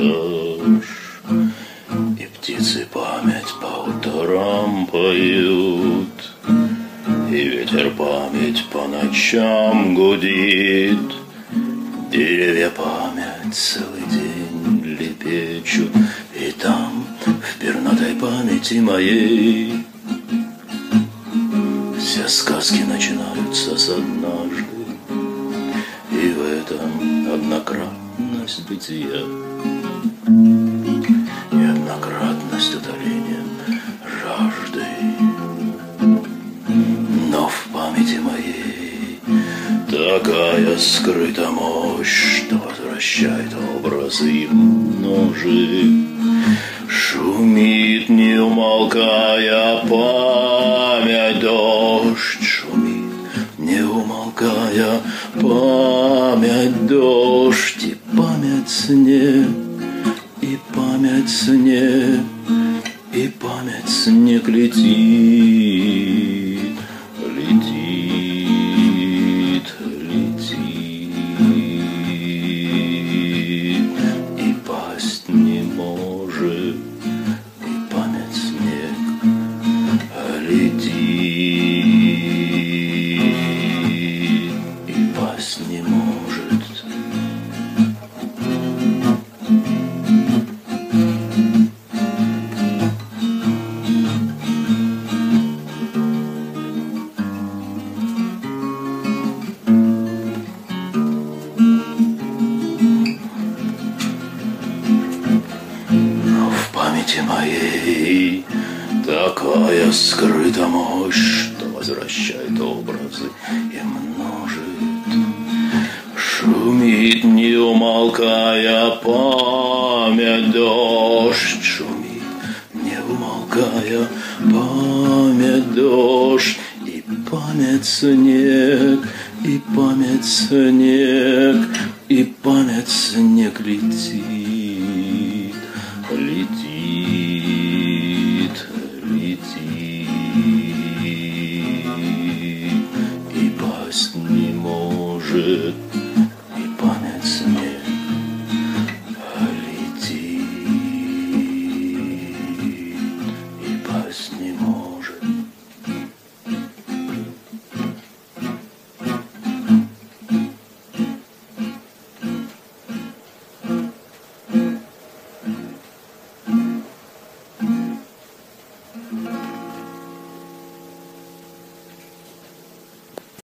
этаж. И птицы память по утрам поют, и ветер память по ночам гудит. Деревья память целый день лепечут, и там, в пернатой памяти моей, все сказки начинаются с однажды, и в этом однократность бытия и однократность утоления жажды. Но в памяти моей такая скрыта мощь, что возвращает образы и множит. Шумит, не умолкая, память, дождь шумит, не умолкая, память, дождь, и память снег, и память снег, и память снег летит, летит, летит, и пасть не может, и память снег летит, и пасть не может. В памяти моей такая скрыта мощь, что возвращает образы и множит. Шумит, не умолкая, память, дождь шумит, не умолкая, память, дождь, и память снег, и память снег, и память снег летит, летит.